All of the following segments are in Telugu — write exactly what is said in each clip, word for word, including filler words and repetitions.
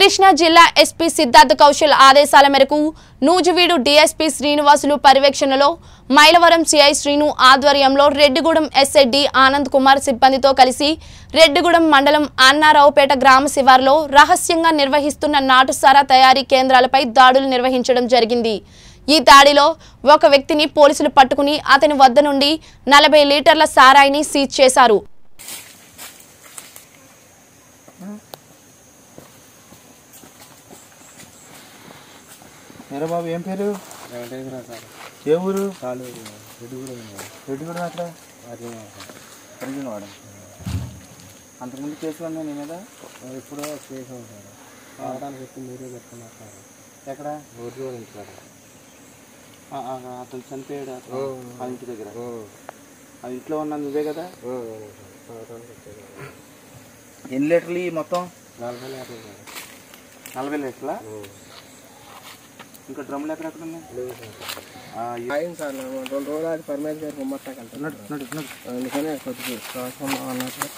కృష్ణా జిల్లా ఎస్పీ సిద్ధార్థ కౌశల్ ఆదేశాల మేరకు నూజివీడు డీఎస్పీ శ్రీనివాసులు పర్యవేక్షణలో మైలవరం సిఐ శ్రీను ఆధ్వర్యంలో రెడ్డిగూడెం ఎస్ఐ డి ఆనంద్ కుమార్ సిబ్బందితో కలిసి రెడ్డిగూడెం మండలం అన్నారావుపేట గ్రామ శివారులో రహస్యంగా నిర్వహిస్తున్న నాటుసారా తయారీ కేంద్రాలపై దాడులు నిర్వహించడం జరిగింది। ఈ దాడిలో ఒక వ్యక్తిని పోలీసులు పట్టుకుని అతని వద్ద నుండి నలభై లీటర్ల సారాయిని సీజ్ చేశారు। मेरा बाबू एम पेरू ఏ ఊరు రెడ్డిగూడెం అక్కడ అర్జునవాడ అంతకుముందు కేసులు ఉన్నాయి నీ మీద ఎప్పుడో కేసు ఉంటారు రావడానికి వచ్చి మీరే చెప్తున్నారు సార్ ఎక్కడ ఊరిలో సార్ అతను చనిపోయాడు ఆ ఇంటి దగ్గర ఆ ఇంట్లో ఉన్న నువ్వే కదా ఎన్ని లీటర్లు మొత్తం నలభై లీటర్లు నలభై లీటర్లా ఇంకా డ్రమ్లు ఎక్కడెక్కడ ఉన్నాయి సార్ రెండు రోజులు అది పర్మనెంట్ గారికి మొత్తం అందుకనే కొద్దిగా అన్నట్టు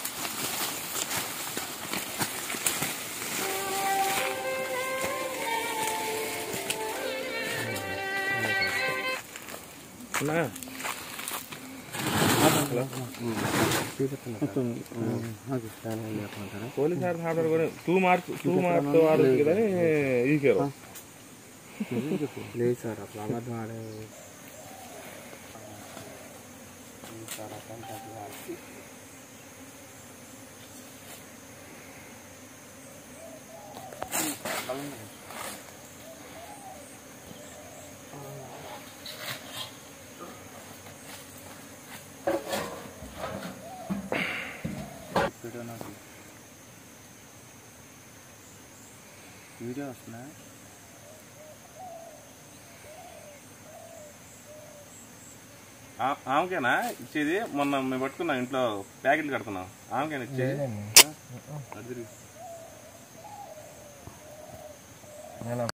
police two marks two marks ఆడుతుంది ఈ కేరు లేదు సార్ అప్పుడు అబద్ధం ఆడే సార్ అతను వీడియో వస్తున్నా ఆమెకేనా ఇచ్చేది మొన్న మేము పట్టుకున్నాం ఇంట్లో ప్యాకెట్లు కడుతున్నాం ఆమెకేనా ఇచ్చేది